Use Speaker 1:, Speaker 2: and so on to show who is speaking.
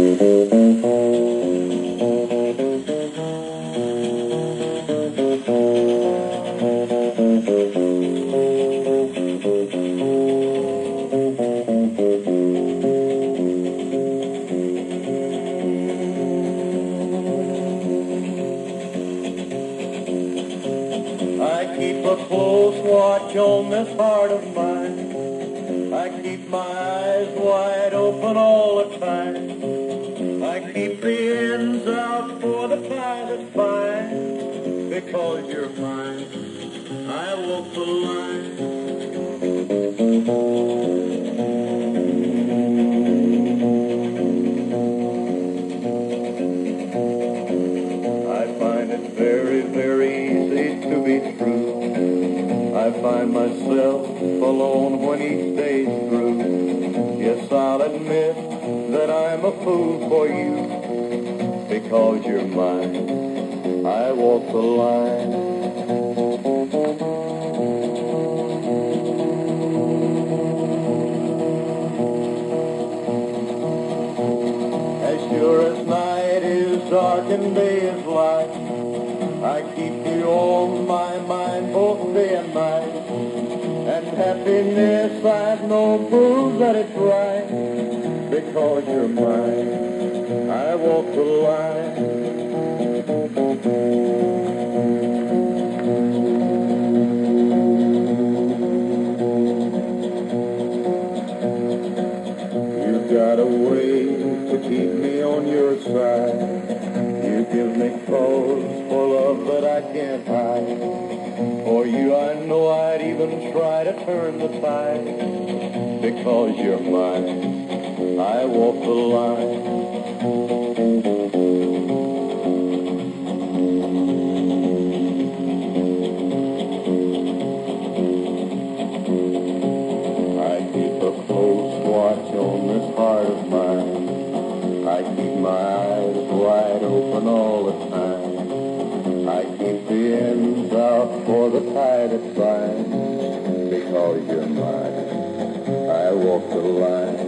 Speaker 1: I keep a close watch on this heart of mine. I keep my eyes wide open all the time. I keep the ends out for the pie that's fine. Because you're mine, I walk the line. I find it very, very easy to be true. I find myself alone when each day's through. Yes, I'll admit that I'm a fool for you. Because you're mine, I walk the line. As sure as night is dark and day is light, I keep you on my mind both day and night. And happiness I've known proves that it's right. Because you're mine, I walk the line. You've got a way to keep me on your side. You give me cause for love that I can't hide. For you I know I'd even try to turn the tide. Because you're mine, I walk the line. I keep a close watch on this heart of mine. I keep my eyes wide open all the time. I keep the ends out for the tide to find. Because you're mine, I walk the line.